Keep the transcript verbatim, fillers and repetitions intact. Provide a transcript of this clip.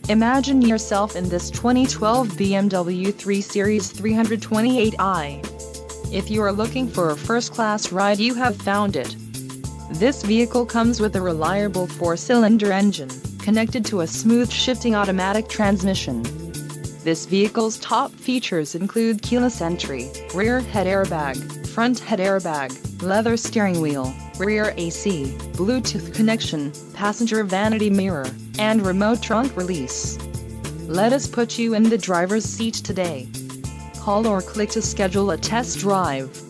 Imagine yourself in this twenty twelve B M W three Series three twenty-eight i. If you are looking for a first-class ride, you have found it. This vehicle comes with a reliable four-cylinder engine, connected to a smooth shifting automatic transmission. This vehicle's top features include keyless entry, rear head airbag, front head airbag, leather steering wheel, rear A C, Bluetooth connection, passenger vanity mirror, and remote trunk release. Let us put you in the driver's seat today. Call or click to schedule a test drive.